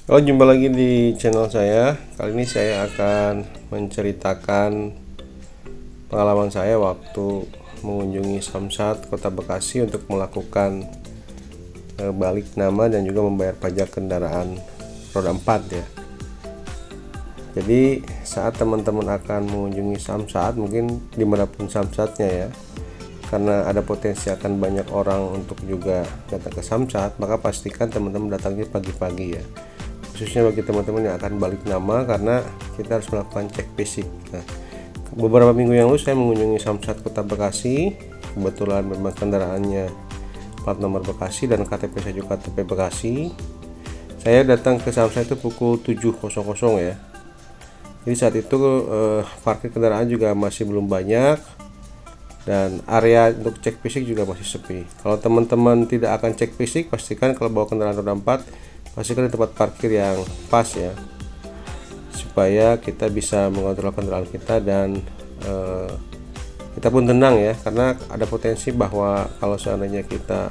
Halo, jumpa lagi di channel saya. Kali ini saya akan menceritakan pengalaman saya waktu mengunjungi Samsat Kota Bekasi untuk melakukan balik nama dan juga membayar pajak kendaraan roda 4 ya. Jadi saat teman-teman akan mengunjungi Samsat, mungkin dimanapun Samsatnya ya, karena ada potensi akan banyak orang untuk juga datang ke Samsat, maka pastikan teman-teman datangnya pagi-pagi ya, khususnya bagi teman-teman yang akan balik nama, karena kita harus melakukan cek fisik. Nah, beberapa minggu yang lalu saya mengunjungi Samsat Kota Bekasi. Kebetulan memang kendaraannya plat nomor Bekasi dan KTP saya juga KTP Bekasi. Saya datang ke Samsat itu pukul 7.00 ya. Jadi saat itu parkir kendaraan juga masih belum banyak dan area untuk cek fisik juga masih sepi. Kalau teman-teman tidak akan cek fisik, pastikan kalau bawa kendaraan roda 4, pastikan di tempat parkir yang pas ya, supaya kita bisa mengontrol kendaraan kita dan kita pun tenang ya, karena ada potensi bahwa kalau seandainya kita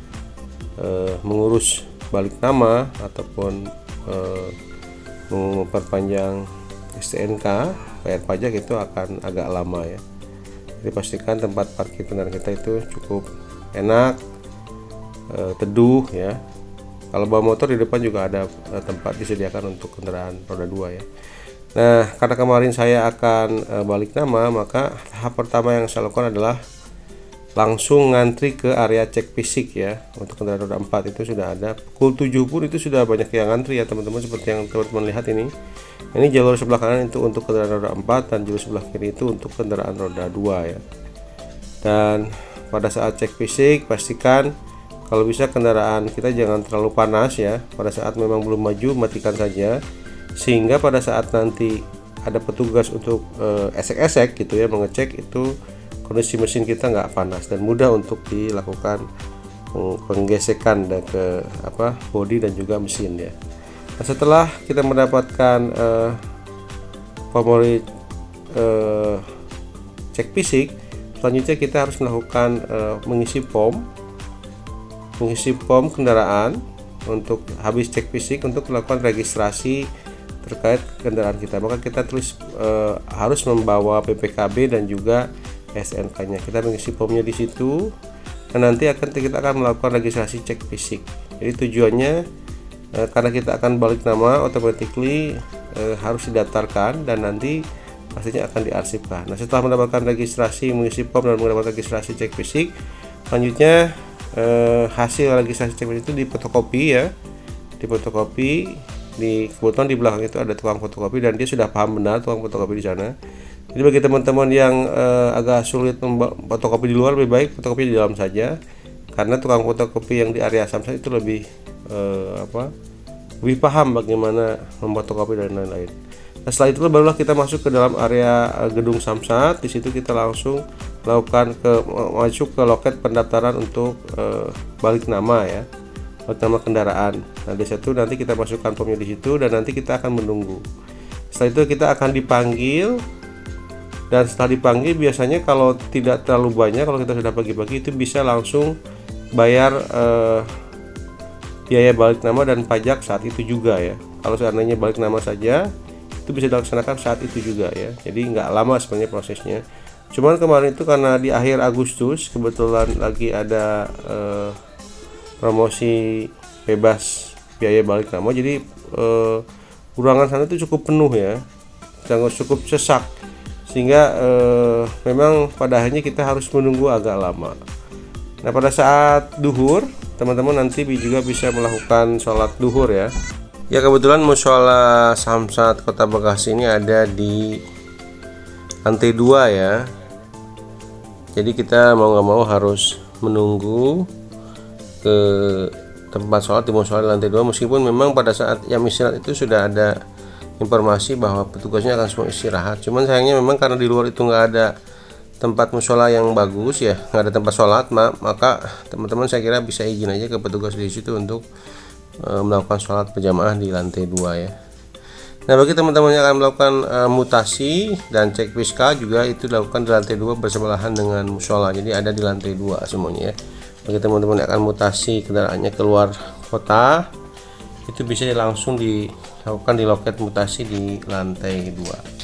mengurus balik nama ataupun memperpanjang STNK, bayar pajak itu akan agak lama ya. Jadi pastikan tempat parkir kendaraan kita itu cukup enak, teduh ya. Kalau bawa motor, di depan juga ada tempat disediakan untuk kendaraan roda 2 ya. Nah, karena kemarin saya akan balik nama, maka tahap pertama yang saya lakukan adalah langsung ngantri ke area cek fisik ya. Untuk kendaraan roda 4 itu sudah ada. Pukul 7 pun itu sudah banyak yang ngantri ya teman-teman, seperti yang teman-teman lihat ini. Ini jalur sebelah kanan itu untuk kendaraan roda 4 dan jalur sebelah kiri itu untuk kendaraan roda 2 ya. Dan pada saat cek fisik, pastikan kalau bisa kendaraan kita jangan terlalu panas ya. Pada saat memang belum maju, matikan saja, sehingga pada saat nanti ada petugas untuk esek-esek gitu ya, mengecek itu kondisi mesin kita nggak panas dan mudah untuk dilakukan penggesekan dan ke bodi dan juga mesin ya. Nah, setelah kita mendapatkan formulir cek fisik, selanjutnya kita harus melakukan mengisi pom kendaraan untuk habis cek fisik untuk melakukan registrasi terkait kendaraan kita. Maka kita tulis harus membawa PPKB dan juga SNK-nya. Kita mengisi pomnya di situ dan nanti kita akan melakukan registrasi cek fisik. Jadi tujuannya karena kita akan balik nama, automatically harus didaftarkan dan nanti pastinya akan diarsipkan. Nah, setelah mendapatkan registrasi, mengisi pom dan mendapatkan registrasi cek fisik, selanjutnya hasil registrasi cek fisik itu difotokopi ya, kebetulan di belakang itu ada tukang fotokopi dan dia sudah paham benar tukang fotokopi di sana. Jadi bagi teman-teman yang agak sulit fotokopi di luar, lebih baik fotokopi di dalam saja, karena tukang fotokopi yang di area Samsat itu lebih lebih paham bagaimana memfotokopi dan lain-lain. Nah, setelah itu barulah kita masuk ke dalam area gedung Samsat. Di situ kita langsung melakukan masuk ke loket pendaftaran untuk balik nama ya, balik nama kendaraan. Nah, di situ nanti kita masukkan formnya di situ dan nanti kita akan menunggu. Setelah itu kita akan dipanggil, dan setelah dipanggil biasanya kalau tidak terlalu banyak, kalau kita sudah pagi-pagi itu bisa langsung bayar biaya balik nama dan pajak saat itu juga ya. Kalau seandainya balik nama saja, itu bisa dilaksanakan saat itu juga ya. Jadi nggak lama sebenarnya prosesnya. Cuman kemarin itu karena di akhir Agustus kebetulan lagi ada promosi bebas biaya balik nama, jadi ruangan sana itu cukup penuh ya, cukup sesak, sehingga memang pada akhirnya kita harus menunggu agak lama. Nah, pada saat duhur, teman-teman nanti juga bisa melakukan sholat duhur ya. Ya, kebetulan mushola Samsat Kota Bekasi ini ada di lantai 2 ya. Jadi kita mau nggak mau harus menunggu ke tempat sholat di mushola lantai 2, meskipun memang pada saat jam istirahat itu sudah ada informasi bahwa petugasnya akan semua istirahat. Cuman sayangnya memang karena di luar itu nggak ada tempat mushola yang bagus ya, nggak ada tempat sholat, maka teman-teman saya kira bisa izin aja ke petugas di situ untuk melakukan sholat berjamaah di lantai 2 ya. Nah, bagi teman-teman yang akan melakukan mutasi dan cek fiskal juga itu dilakukan di lantai 2 bersebelahan dengan mushola, jadi ada di lantai 2 semuanya ya. Bagi teman-teman yang akan mutasi kendaraannya keluar kota, itu bisa langsung dilakukan di loket mutasi di lantai 2.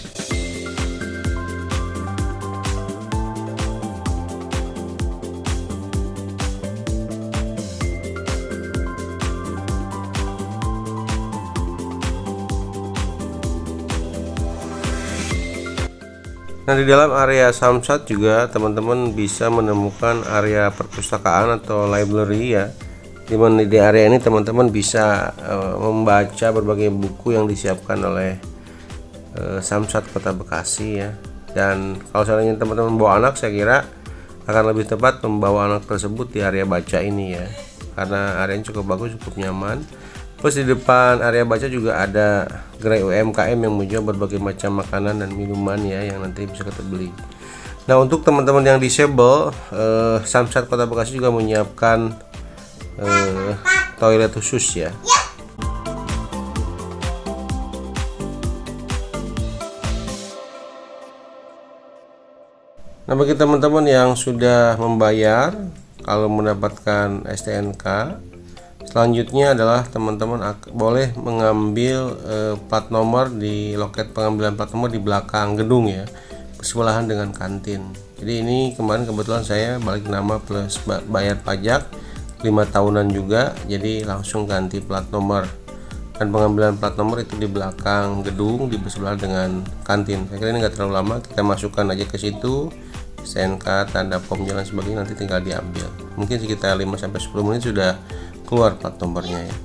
Nah, di dalam area Samsat juga teman-teman bisa menemukan area perpustakaan atau library ya. Dimana di area ini teman-teman bisa membaca berbagai buku yang disiapkan oleh Samsat Kota Bekasi ya. Dan kalau seandainya teman-teman bawa anak, saya kira akan lebih tepat membawa anak tersebut di area baca ini ya, karena areanya cukup bagus, cukup nyaman. Terus di depan area baca juga ada gerai UMKM yang menjual berbagai macam makanan dan minuman ya, yang nanti bisa kita beli. Nah, untuk teman-teman yang disable, Samsat Kota Bekasi juga menyiapkan toilet khusus ya. Nah, bagi teman-teman yang sudah membayar, kalau mendapatkan STNK, selanjutnya adalah teman-teman boleh mengambil plat nomor di loket pengambilan plat nomor di belakang gedung ya, bersebelahan dengan kantin. Jadi ini kemarin kebetulan saya balik nama plus bayar pajak 5 tahunan juga, jadi langsung ganti plat nomor. Dan pengambilan plat nomor itu di belakang gedung, di bersebelahan dengan kantin. Saya kira ini nggak terlalu lama, kita masukkan aja ke situ STNK, tanda pom, jalan sebagainya, nanti tinggal diambil. Mungkin sekitar 5-10 menit sudah keluar plat nomornya ya.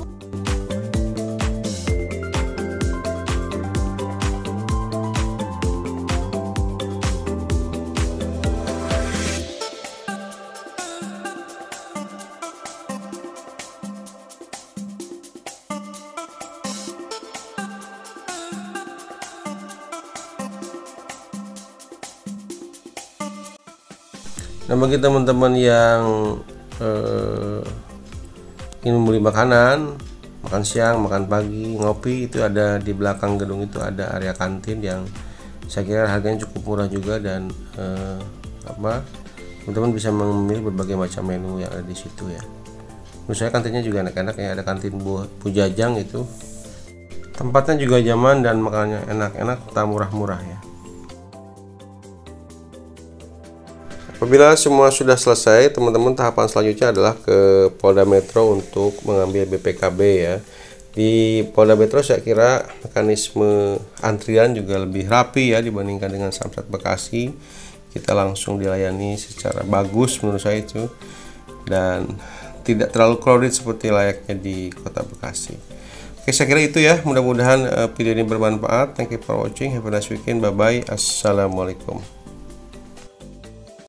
Nah, bagi teman-teman yang ingin membeli makanan, makan siang, makan pagi, ngopi, itu ada di belakang gedung, itu ada area kantin yang saya kira harganya cukup murah juga, dan teman-teman bisa memilih berbagai macam menu yang ada di situ ya. Menurut saya kantinnya juga enak-enak ya, ada kantin Bu Jajang, itu tempatnya juga nyaman dan makanannya enak-enak, tak murah-murah ya. Apabila semua sudah selesai, teman-teman, tahapan selanjutnya adalah ke Polda Metro untuk mengambil BPKB ya. Di Polda Metro saya kira mekanisme antrian juga lebih rapi ya dibandingkan dengan Samsat Bekasi. Kita langsung dilayani secara bagus menurut saya itu, dan tidak terlalu crowded seperti layaknya di Kota Bekasi. Oke, saya kira itu ya. Mudah-mudahan video ini bermanfaat. Thank you for watching. Have a nice weekend. Bye bye. Assalamualaikum.